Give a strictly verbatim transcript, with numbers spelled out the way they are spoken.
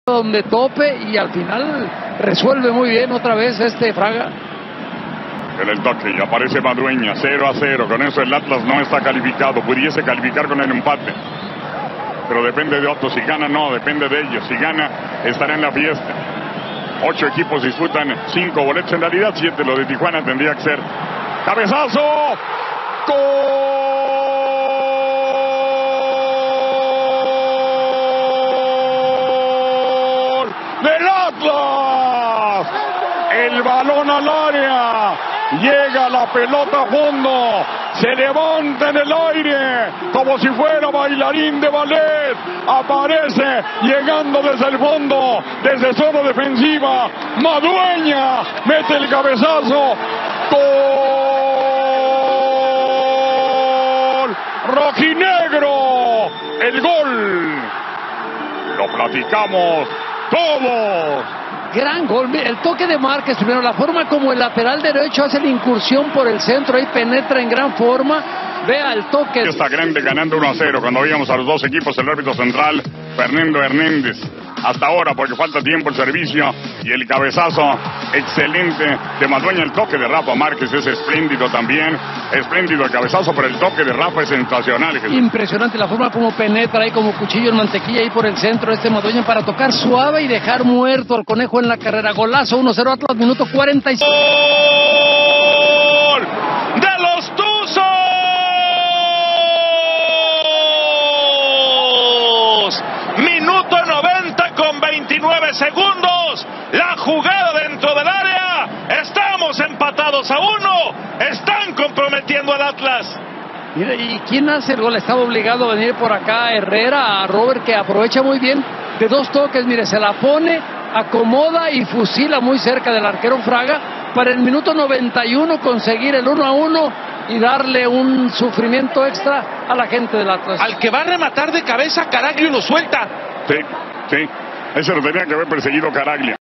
donde tope y al final resuelve muy bien otra vez este Fraga. En el toque y aparece Madueña, cero a cero. Con eso el Atlas no está calificado. Pudiese calificar con el empate, pero depende de otros. Si gana, no, depende de ellos. Si gana, estará en la fiesta. Ocho equipos disputan cinco boletos. En realidad, siete. Lo de Tijuana tendría que ser. ¡Cabezazo! ¡Gol del Atlas! El balón al área. Llega la pelota a fondo, se levanta en el aire como si fuera bailarín de ballet, aparece llegando desde el fondo, desde zona defensiva, Madueña mete el cabezazo, gol rojinegro, el gol, lo platicamos todos. Gran gol, el toque de Márquez primero, la forma como el lateral derecho hace la incursión por el centro, ahí penetra en gran forma, vea el toque. Está grande ganando uno a cero, cuando veíamos a los dos equipos, el árbitro central, Fernando Hernández, hasta ahora porque falta tiempo el servicio, y el cabezazo excelente de Madueña, el toque de Rafa Márquez es espléndido también, espléndido el cabezazo, pero el toque de Rafa es sensacional. Impresionante la forma como penetra ahí como cuchillo en mantequilla ahí por el centro este Madueña para tocar suave y dejar muerto al conejo en la carrera. Golazo, uno cero Atlas, minuto cuarenta y seis. ¡Gol de los Tuzos! Minuto noventa con veintinueve segundos. La jugada dentro del área. Estamos empatados a uno. Están comprometiendo al Atlas. Mira, ¿y quién hace el gol? Estaba obligado a venir por acá Herrera, a Robert, que aprovecha muy bien de dos toques. Mire, se la pone, acomoda y fusila muy cerca del arquero Fraga para el minuto noventa y uno conseguir el uno a uno y darle un sufrimiento extra a la gente del Atlas. Al que va a rematar de cabeza, Caraglio lo suelta. Sí, sí, ese lo tenía que haber perseguido Caraglio.